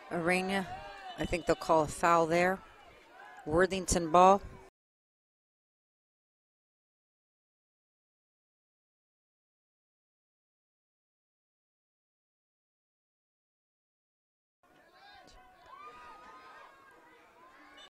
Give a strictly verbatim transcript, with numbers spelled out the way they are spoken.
Arena. I think they'll call a foul there. Worthington ball.